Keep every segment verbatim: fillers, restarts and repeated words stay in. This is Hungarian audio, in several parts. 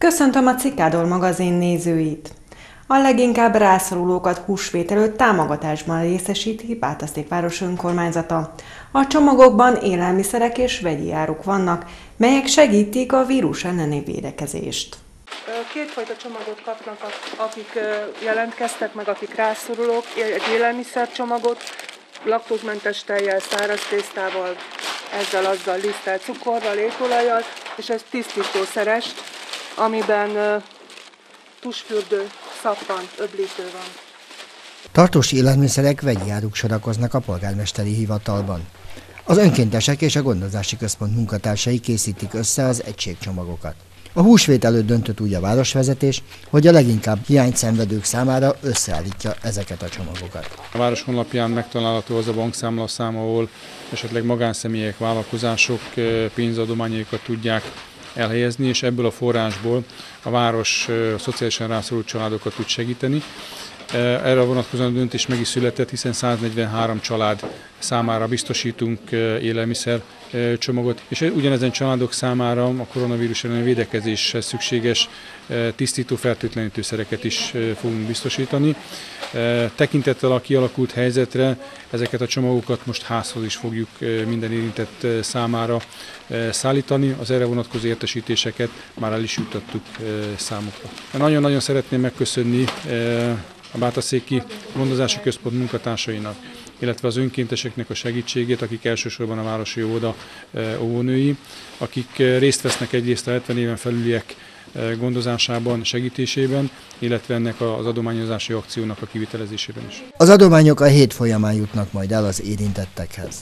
Köszöntöm a Cikádor magazin nézőit! A leginkább rászorulókat húsvét előtt támogatásban részesíti Bátaszékváros önkormányzata. A csomagokban élelmiszerek és vegyi áruk vannak, melyek segítik a vírus elleni védekezést. Kétfajta csomagot kapnak, akik jelentkeztek, meg akik rászorulók, egy élelmiszercsomagot, laktózmentes tejjel, száraz tésztával, ezzel, azzal, liszttel, cukorral, étolajjal, és ez tisztítószeres, amiben uh, tusfürdő, szappan, öblítő van. Tartós élelmiszerek, vegyi áruk sorakoznak a polgármesteri hivatalban. Az önkéntesek és a gondozási központ munkatársai készítik össze az egységcsomagokat. A húsvét előtt döntött úgy a városvezetés, hogy a leginkább hiányt szenvedők számára összeállítja ezeket a csomagokat. A város honlapján megtalálható az a bankszámlaszám, ahol esetleg magánszemélyek, vállalkozások pénzadományaikat tudják elhelyezni, és ebből a forrásból a város a szociálisan rászorult családokat tud segíteni. Erre vonatkozóan a döntés meg is született, hiszen száznegyvenhárom család számára biztosítunk élelmiszer csomagot, és ugyanezen családok számára a koronavírus elleni védekezéshez szükséges tisztító fertőtlenítőszereket is fogunk biztosítani. Tekintettel a kialakult helyzetre ezeket a csomagokat most házhoz is fogjuk minden érintett számára szállítani. Az erre vonatkozó értesítéseket már el is juttattuk számukra. Nagyon-nagyon szeretném megköszönni a Bátaszéki Gondozási Központ munkatársainak, illetve az önkénteseknek a segítségét, akik elsősorban a városi óvoda óvónői, akik részt vesznek egyrészt a hetven éven felüliek gondozásában, segítésében, illetve ennek az adományozási akciónak a kivitelezésében is. Az adományok a hét folyamán jutnak majd el az érintettekhez.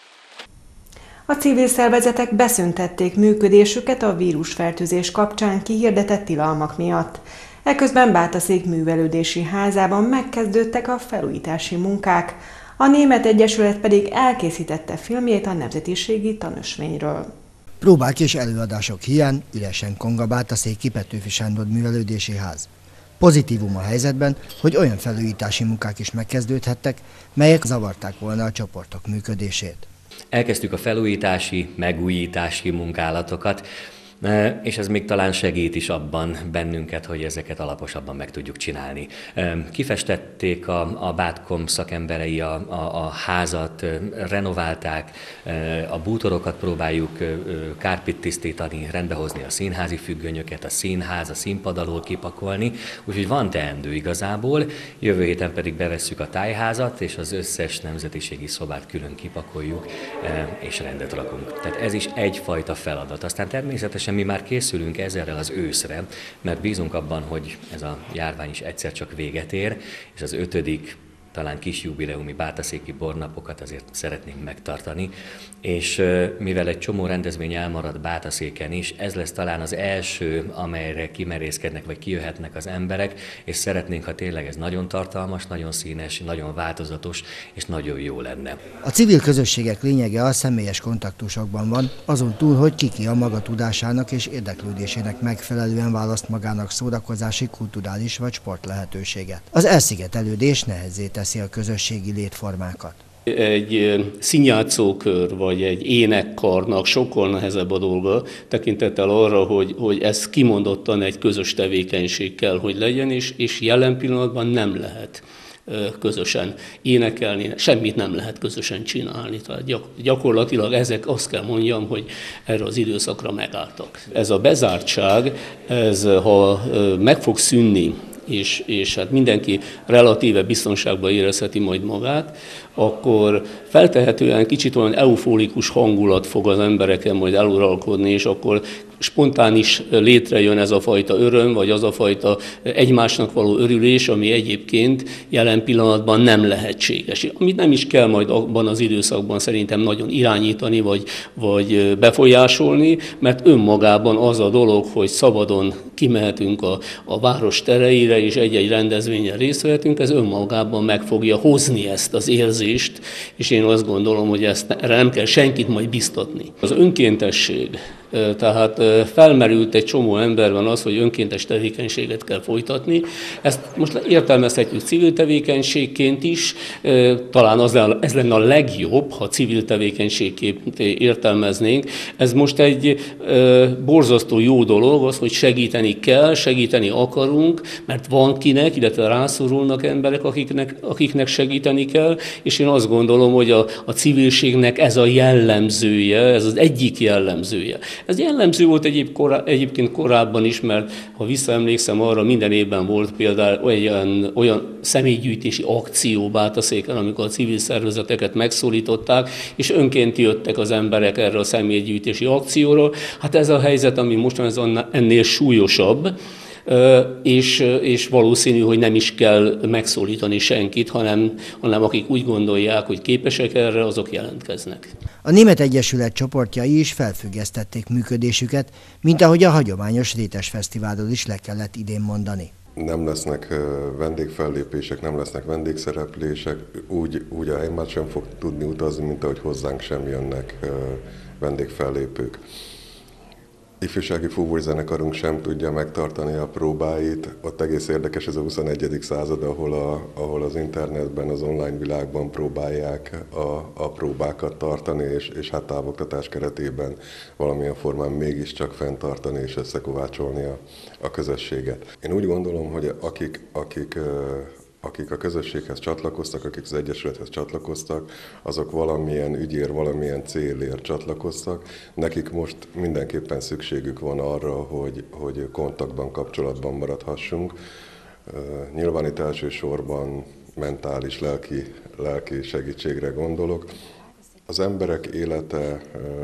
A civil szervezetek beszüntették működésüket a vírusfertőzés kapcsán kihirdetett tilalmak miatt. Eközben Bátaszék művelődési házában megkezdődtek a felújítási munkák, a Német Egyesület pedig elkészítette filmjét a nemzetiségi tanösvényről. Próbák és előadások hiány üresen kong a Bátaszéki Petőfi Sándor művelődési ház. Pozitívum a helyzetben, hogy olyan felújítási munkák is megkezdődhettek, melyek zavarták volna a csoportok működését. Elkezdtük a felújítási, megújítási munkálatokat, és ez még talán segít is abban bennünket, hogy ezeket alaposabban meg tudjuk csinálni. Kifestették a, a Bátkom szakemberei a, a, a házat, renoválták, a bútorokat próbáljuk kárpit tisztítani, rendbehozni a színházi függönyöket, a színház, a színpad alól kipakolni, úgyhogy van teendő igazából. Jövő héten pedig bevesszük a tájházat, és az összes nemzetiségi szobát külön kipakoljuk, és rendet rakunk. Tehát ez is egyfajta feladat. Aztán természetesen mi már készülünk ezerrel az őszre, mert bízunk abban, hogy ez a járvány is egyszer csak véget ér, és az ötödik, talán kis jubileumi bátaszéki bornapokat azért szeretnénk megtartani, és mivel egy csomó rendezvény elmarad Bátaszéken is, ez lesz talán az első, amelyre kimerészkednek, vagy kijöhetnek az emberek, és szeretnénk, ha tényleg ez nagyon tartalmas, nagyon színes, nagyon változatos, és nagyon jó lenne. A civil közösségek lényege a személyes kontaktusokban van, azon túl, hogy ki-ki a maga tudásának és érdeklődésének megfelelően választ magának szórakozási, kulturális vagy sport lehetőséget. Az elszigetelődés nehezé teszi a közösségi létformákat. Egy színjátszókör vagy egy énekkarnak sokkal nehezebb a dolga, tekintettel arra, hogy, hogy ez kimondottan egy közös tevékenység kell, hogy legyen, és, és jelen pillanatban nem lehet közösen énekelni, semmit nem lehet közösen csinálni. Tehát gyakorlatilag ezek, azt kell mondjam, hogy erre az időszakra megálltak. Ez a bezártság, ez ha meg fog szűnni, és, és hát mindenki relatíve biztonságban érezheti majd magát, akkor feltehetően kicsit olyan eufórikus hangulat fog az embereken majd eluralkodni, és akkor spontán is létrejön ez a fajta öröm, vagy az a fajta egymásnak való örülés, ami egyébként jelen pillanatban nem lehetséges. Amit nem is kell majd abban az időszakban szerintem nagyon irányítani, vagy, vagy befolyásolni, mert önmagában az a dolog, hogy szabadon kimehetünk a, a város tereire, és egy-egy rendezvényen részt vehetünk, ez önmagában meg fogja hozni ezt az érzést, és én azt gondolom, hogy ezt, erre nem kell senkit majd biztatni. Az önkéntesség Tehát felmerült egy csomó emberben az, hogy önkéntes tevékenységet kell folytatni. Ezt most értelmezhetjük civil tevékenységként is, talán az, ez lenne a legjobb, ha civil tevékenységként értelmeznénk. Ez most egy borzasztó jó dolog az, hogy segíteni kell, segíteni akarunk, mert van kinek, illetve rászorulnak emberek, akiknek, akiknek segíteni kell, és én azt gondolom, hogy a, a civilségnek ez a jellemzője, ez az egyik jellemzője. Ez jellemző volt egyéb korá, egyébként korábban is, mert ha visszaemlékszem arra, minden évben volt például olyan, olyan személygyűjtési akció Bátaszéken, amikor a civil szervezeteket megszólították, és önként jöttek az emberek erre a személygyűjtési akcióra. Hát ez a helyzet, ami most van, ez ennél súlyosabb, és, és valószínű, hogy nem is kell megszólítani senkit, hanem, hanem akik úgy gondolják, hogy képesek erre, azok jelentkeznek. A Német Egyesület csoportjai is felfüggesztették működésüket, mint ahogy a hagyományos Rétesfesztiválról is le kellett idén mondani. Nem lesznek vendégfellépések, nem lesznek vendégszereplések, úgy, úgy a Heimat sem fog tudni utazni, mint ahogy hozzánk sem jönnek vendégfellépők. Ifjúsági fúvózenekarunk sem tudja megtartani a próbáit. Ott egész érdekes ez a huszonegyedik század, ahol, a, ahol az internetben, az online világban próbálják a, a próbákat tartani, és, és hát távoktatás keretében valamilyen formán mégiscsak fenntartani és összekovácsolni a, a közösséget. Én úgy gondolom, hogy akik, akik akik a közösséghez csatlakoztak, akik az Egyesülethez csatlakoztak, azok valamilyen ügyért, valamilyen célért csatlakoztak. Nekik most mindenképpen szükségük van arra, hogy, hogy kontaktban, kapcsolatban maradhassunk. Nyilván itt elsősorban mentális, lelki, lelki segítségre gondolok. Az emberek élete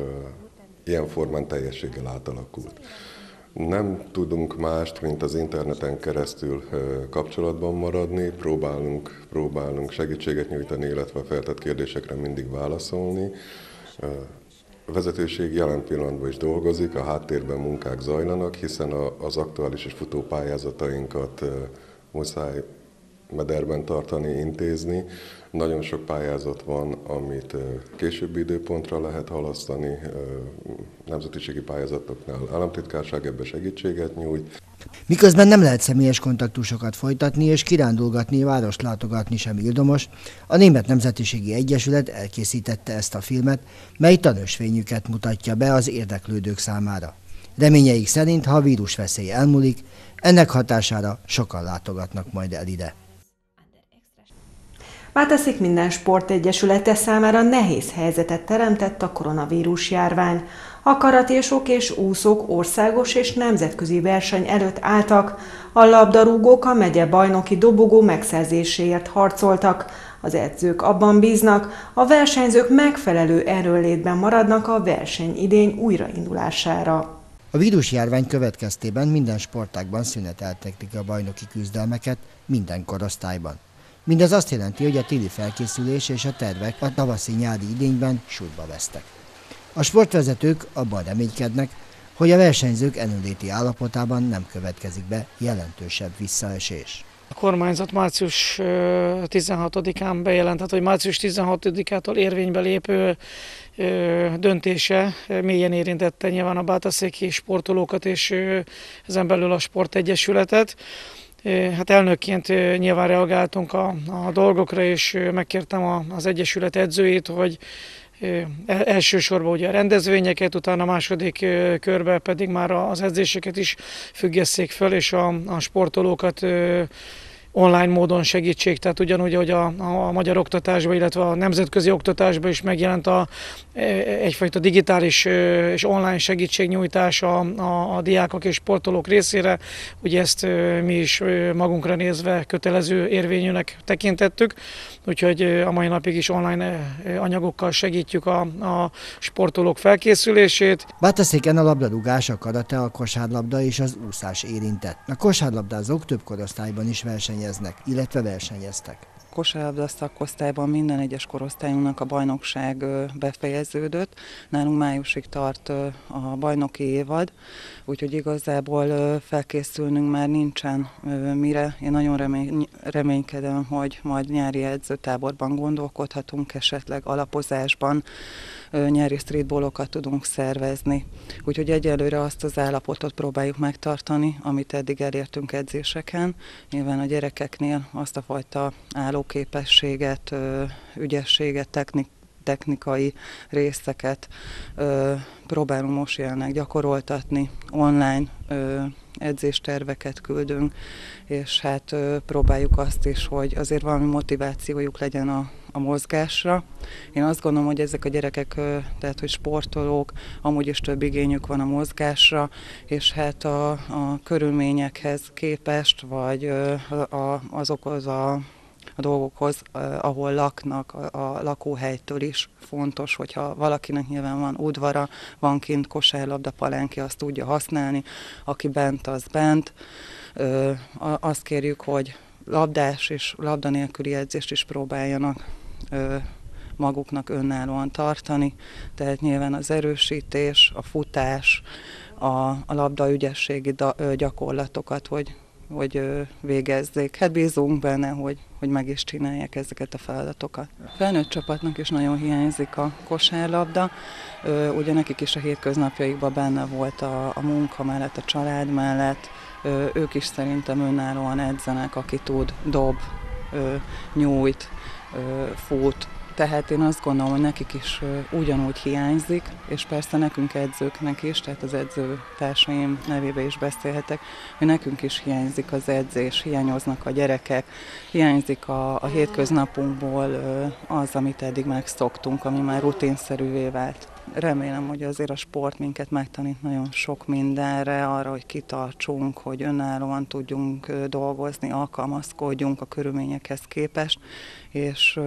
ilyen formán teljességgel átalakult. Nem tudunk mást, mint az interneten keresztül kapcsolatban maradni, próbálunk, próbálunk segítséget nyújtani, illetve a feltett kérdésekre mindig válaszolni. A vezetőség jelen pillanatban is dolgozik, a háttérben munkák zajlanak, hiszen az aktuális és futó pályázatainkat muszáj mederben tartani, intézni. Nagyon sok pályázat van, amit későbbi időpontra lehet halasztani, nemzetiségi pályázatoknál államtitkárság ebbe segítséget nyújt. Miközben nem lehet személyes kontaktusokat folytatni és kirándulgatni, várost látogatni sem ildomos, a Német Nemzetiségi Egyesület elkészítette ezt a filmet, mely tanúsvényüket mutatja be az érdeklődők számára. Reményeik szerint, ha a vírusveszély elmúlik, ennek hatására sokan látogatnak majd el ide. Bátaszék minden sportegyesülete számára nehéz helyzetet teremtett a koronavírus járvány. A karatésok és úszók országos és nemzetközi verseny előtt álltak, a labdarúgók a megye bajnoki dobogó megszerzéséért harcoltak. Az edzők abban bíznak, a versenyzők megfelelő erőnlétben maradnak a verseny idény újraindulására. A vírusjárvány következtében minden sportágban szüneteltek a bajnoki küzdelmeket minden korosztályban. Mindez azt jelenti, hogy a téli felkészülés és a tervek a tavaszi-nyári idényben sútba vesztek. A sportvezetők abban reménykednek, hogy a versenyzők erőnléti állapotában nem következik be jelentősebb visszaesés. A kormányzat március tizenhatodikán bejelentett, hogy március tizenhatodikától érvénybe lépő döntése mélyen érintette nyilván a bátaszéki sportolókat és ezen belül a sportegyesületet. Hát elnökként nyilván reagáltunk a, a dolgokra, és megkértem a, az egyesület edzőjét, hogy elsősorban ugye a rendezvényeket, utána a második körben pedig már az edzéseket is függesszék föl, és a, a sportolókat online módon segítség, tehát ugyanúgy, hogy a, a magyar oktatásban, illetve a nemzetközi oktatásban is megjelent a, egyfajta digitális és online segítségnyújtás a, a, a diákok és sportolók részére. Ugye ezt mi is magunkra nézve kötelező érvényűnek tekintettük, úgyhogy a mai napig is online anyagokkal segítjük a, a sportolók felkészülését. Bátaszéken a labdarúgás, a karate, a kosárlabda és az úszás érintett. A kosárlabdázók több korosztályban is versenyeznek, illetve versenyeztek. kosárlabda szakosztályban minden egyes korosztályunknak a bajnokság befejeződött. Nálunk májusig tart a bajnoki évad, úgyhogy igazából felkészülnünk már nincsen mire. Én nagyon remény, reménykedem, hogy majd nyári edzőtáborban gondolkodhatunk, esetleg alapozásban nyári streetballokat tudunk szervezni. Úgyhogy egyelőre azt az állapotot próbáljuk megtartani, amit eddig elértünk edzéseken. Nyilván a gyerekeknél azt a fajta állóképességet, ügyességet, technik, technikai részeket ö, próbálunk most jelenleg gyakoroltatni, online ö, edzésterveket küldünk, és hát ö, próbáljuk azt is, hogy azért valami motivációjuk legyen a, a mozgásra. Én azt gondolom, hogy ezek a gyerekek, ö, tehát hogy sportolók, amúgy is több igényük van a mozgásra, és hát a, a körülményekhez képest, vagy ö, a, azokhoz a a dolgokhoz, ahol laknak, a lakóhelytől is fontos, hogyha valakinek nyilván van udvara, van kint kosárlabda palenke, azt tudja használni, aki bent, az bent. Azt kérjük, hogy labdás és labda nélküli edzést is próbáljanak maguknak önállóan tartani, tehát nyilván az erősítés, a futás, a, a labda ügyességi gyakorlatokat, hogy hogy végezzék. Hát bízunk benne, hogy, hogy meg is csinálják ezeket a feladatokat. A felnőtt csapatnak is nagyon hiányzik a kosárlabda. Ugye nekik is a hétköznapjaikban benne volt a, a munka mellett, a család mellett. Ők is szerintem önállóan edzenek, aki tud, dob, nyújt, fut. Tehát én azt gondolom, hogy nekik is ugyanúgy hiányzik, és persze nekünk edzőknek is, tehát az edzőtársaim nevébe is beszélhetek, hogy nekünk is hiányzik az edzés, hiányoznak a gyerekek, hiányzik a, a hétköznapunkból az, amit eddig megszoktunk, ami már rutinszerűvé vált. Remélem, hogy azért a sport minket megtanít nagyon sok mindenre, arra, hogy kitartsunk, hogy önállóan tudjunk dolgozni, alkalmazkodjunk a körülményekhez képest, és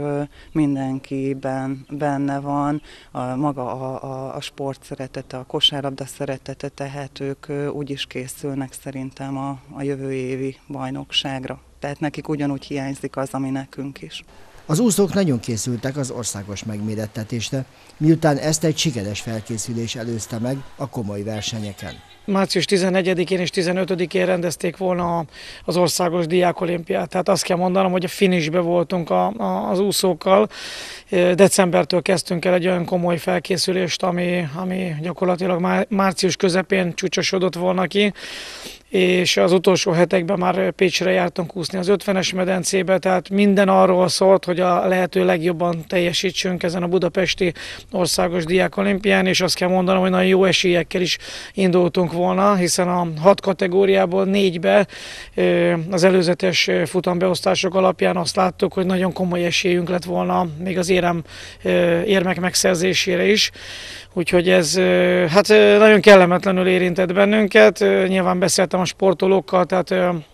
mindenkiben benne van a, maga a, a, a sport szeretete, a kosárlabda szeretete, tehát ők úgy is készülnek szerintem a, a jövő évi bajnokságra. Tehát nekik ugyanúgy hiányzik az, ami nekünk is. Az úszók nagyon készültek az országos megmérettetésre, miután ezt egy sikeres felkészülés előzte meg a komoly versenyeken. március tizennegyedikén és tizenötödikén rendezték volna az országos diákolimpiát. Tehát azt kell mondanom, hogy a finishbe voltunk a, a, az úszókkal. Decembertől kezdtünk el egy olyan komoly felkészülést, ami, ami gyakorlatilag március közepén csúcsosodott volna ki, és az utolsó hetekben már Pécsre jártunk úszni az ötvenes medencébe, tehát minden arról szólt, hogy a lehető legjobban teljesítsünk ezen a budapesti országos diákolimpián, és azt kell mondanom, hogy nagyon jó esélyekkel is indultunk volna, hiszen a hat kategóriából négybe az előzetes futambeosztások alapján azt láttuk, hogy nagyon komoly esélyünk lett volna még az érem, érmek megszerzésére is. Úgyhogy ez hát nagyon kellemetlenül érintett bennünket. Nyilván beszéltem a sportolókkal, tehát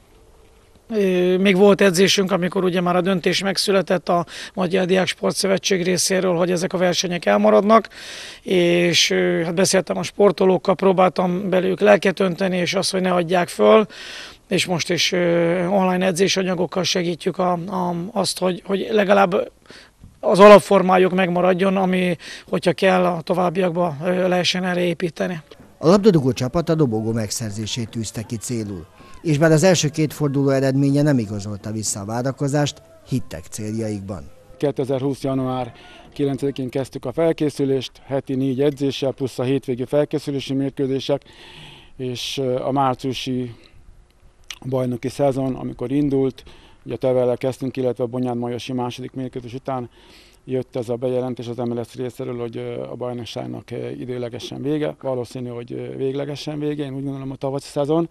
még volt edzésünk, amikor ugye már a döntés megszületett a Magyar Diák Sportszövetség részéről, hogy ezek a versenyek elmaradnak, és hát beszéltem a sportolókkal, próbáltam belőlük lelket önteni, és azt, hogy ne adják föl, és most is online edzésanyagokkal segítjük a, a, azt, hogy, hogy legalább az alapformájuk megmaradjon, ami, hogyha kell, a továbbiakban lehessen erre építeni. A labdarúgó csapat a dobogó megszerzését tűzte ki célul, és bár az első két forduló eredménye nem igazolta vissza a várakozást, hittek céljaikban. kétezer-húsz. január kilencedikén kezdtük a felkészülést, heti négy edzéssel, plusz a hétvégi felkészülési mérkőzések, és a márciusi bajnoki szezon, amikor indult, ugye a Tevellel kezdtünk, illetve a Bonyád-Majosi második mérkőzés után jött ez a bejelentés az em el es részéről, hogy a bajnokságnak időlegesen vége. Valószínű, hogy véglegesen vége, én úgy gondolom a tavaszi szezon.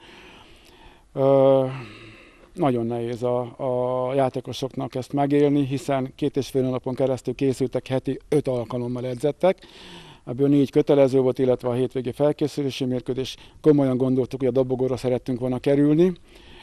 Ö, nagyon nehéz a, a játékosoknak ezt megélni, hiszen két és fél napon keresztül készültek, heti öt alkalommal edzettek. Ebből négy kötelező volt, illetve a hétvégi felkészülési mérkőzés. Komolyan gondoltuk, hogy a dobogóra szerettünk volna kerülni.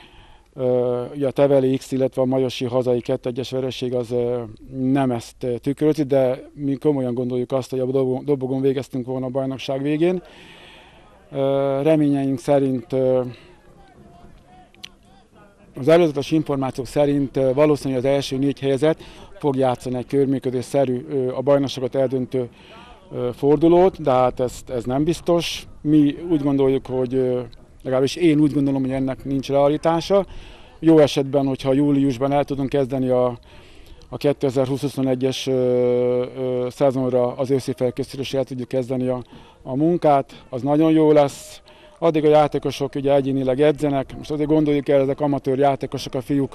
Ugye a Teveli X, illetve a majosi hazai kettő egyes vereség az nem ezt tükrözi, de mi komolyan gondoljuk azt, hogy a dobogon végeztünk volna a bajnokság végén. Reményeink szerint Az előzetes információk szerint valószínűleg az első négy helyezett fog játszani egy körműködésszerű a bajnokságot eldöntő fordulót, de hát ez, ez nem biztos. Mi úgy gondoljuk, hogy legalábbis én úgy gondolom, hogy ennek nincs realitása. Jó esetben, hogyha júliusban el tudunk kezdeni a, a kétezer-húsz-huszonegyes szezonra az őszi felkészülésre el tudjuk kezdeni a, a munkát, az nagyon jó lesz. Addig a játékosok ugye egyénileg edzenek, most azért gondoljuk el, ezek amatőr játékosok, a fiúk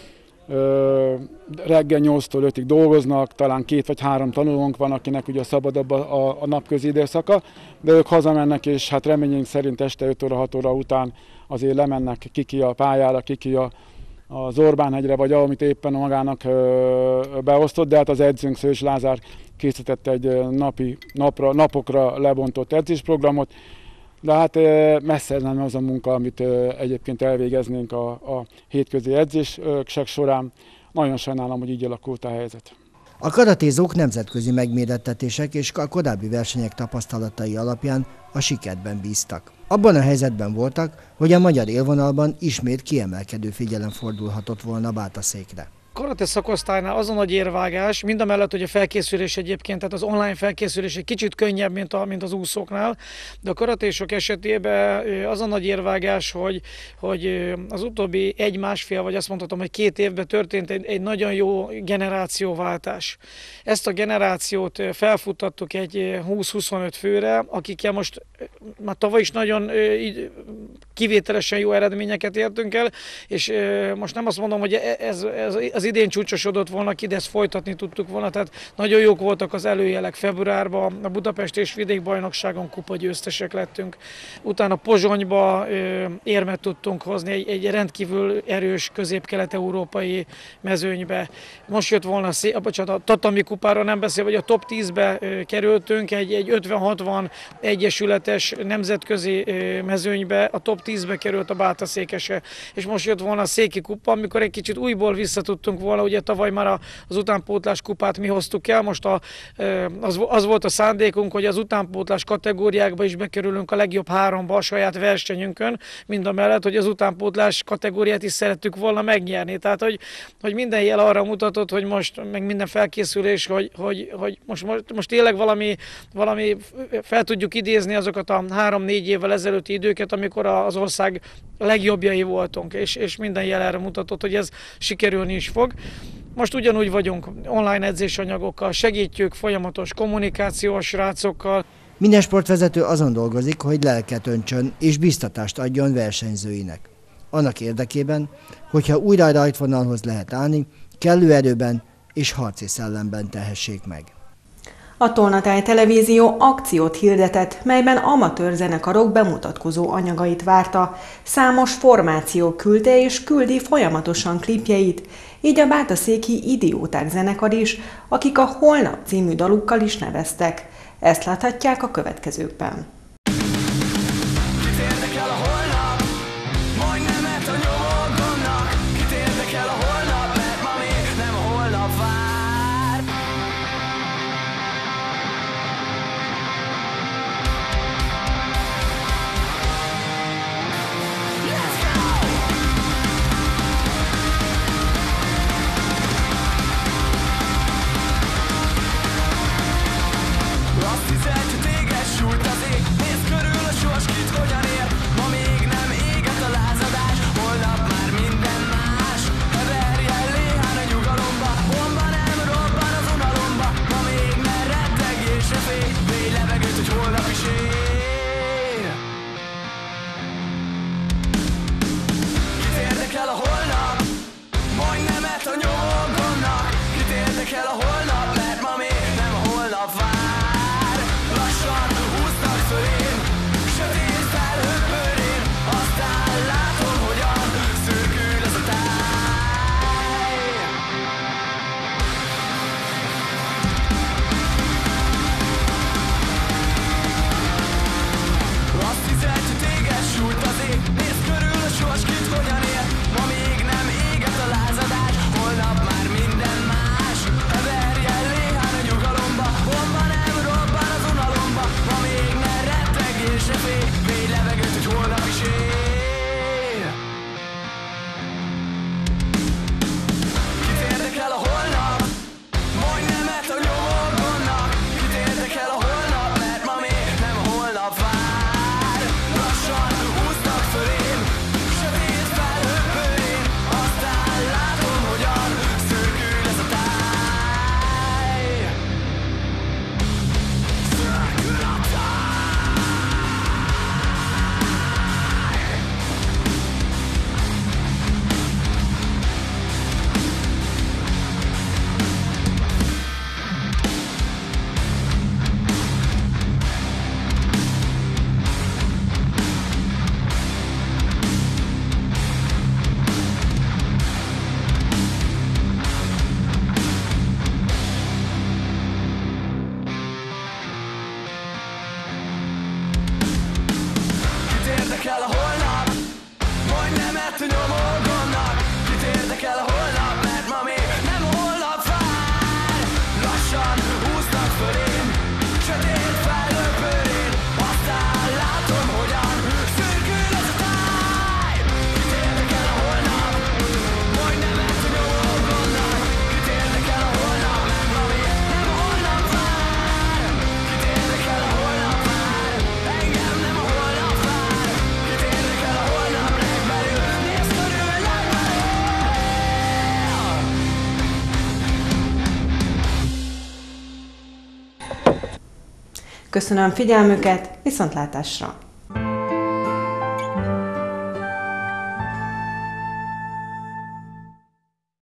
ö, reggel nyolctól ötig dolgoznak, talán két vagy három tanulónk van, akinek ugye szabadabb a, a, a napközi időszaka, de ők hazamennek, és hát reményünk szerint este öt óra, hat óra után azért lemennek kiki a pályára, kiki a, az Orbánhegyre, vagy amit éppen magának ö, beosztott, de hát az edzőnk Szőcs Lázár készített egy napi, napra, napokra lebontott edzésprogramot, de hát messze nem az a munka, amit egyébként elvégeznénk a, a hétközi edzések során. Nagyon sajnálom, hogy így alakult a helyzet. A karatézók nemzetközi megmérettetések és a korábbi versenyek tapasztalatai alapján a sikerben bíztak. Abban a helyzetben voltak, hogy a magyar élvonalban ismét kiemelkedő figyelem fordulhatott volna Bátaszékre. Karate szakosztálynál az a nagy érvágás, mindamellett, hogy a felkészülés egyébként, tehát az online felkészülés egy kicsit könnyebb, mint, a, mint az úszóknál, de a karatésok esetében az a nagy érvágás, hogy, hogy az utóbbi egy-másfél, vagy azt mondhatom, hogy két évben történt egy, egy nagyon jó generációváltás. Ezt a generációt felfuttattuk egy húsz-huszonöt főre, akikkel most már tavaly is nagyon kivételesen jó eredményeket értünk el, és most nem azt mondom, hogy ez, ez az idén csúcsosodott volna ki, de ezt folytatni tudtuk volna, tehát nagyon jók voltak az előjelek februárban, a Budapest és vidékbajnokságon kupagyőztesek lettünk, utána Pozsonyba ö, érmet tudtunk hozni egy, egy rendkívül erős közép-kelet-európai mezőnybe. Most jött volna a, szé- bocsánat, a Tatami kupára nem beszél, vagy a top tízbe ö, kerültünk, egy, egy ötven-hatvan egyesületes nemzetközi ö, mezőnybe, a top tízbe került a Bátaszékese, és most jött volna a Széki kupa, amikor egy kicsit újból vissza tudtunk volna, ugye tavaly már az utánpótlás kupát mi hoztuk el, most a, az, az volt a szándékunk, hogy az utánpótlás kategóriákba is bekerülünk a legjobb háromba a saját versenyünkön, mindamellett, hogy az utánpótlás kategóriát is szerettük volna megnyerni. Tehát, hogy, hogy minden jel arra mutatott, hogy most, meg minden felkészülés, hogy, hogy, hogy most, most, most tényleg valami, valami fel tudjuk idézni azokat a három-négy évvel ezelőtti időket, amikor az ország legjobbjai voltunk, és, és minden jel erre mutatott, hogy ez sikerülni is fog. Most ugyanúgy vagyunk online edzésanyagokkal, segítjük, folyamatos kommunikáció a srácokkal. Minden sportvezető azon dolgozik, hogy lelket öntsön és biztatást adjon versenyzőinek. Annak érdekében, hogyha újra a rajtvonalhoz lehet állni, kellő erőben és harci szellemben tehessék meg. A Tolnatáj Televízió akciót hirdetett, melyben amatőr zenekarok bemutatkozó anyagait várta. Számos formáció küldte és küldi folyamatosan klipjeit, így a bátaszéki Idióták zenekar is, akik a Holnap című dalukkal is neveztek. Ezt láthatják a következőkben. Azt hiszed, hogy téged sújt az ég, Köszönöm figyelmüket, viszontlátásra!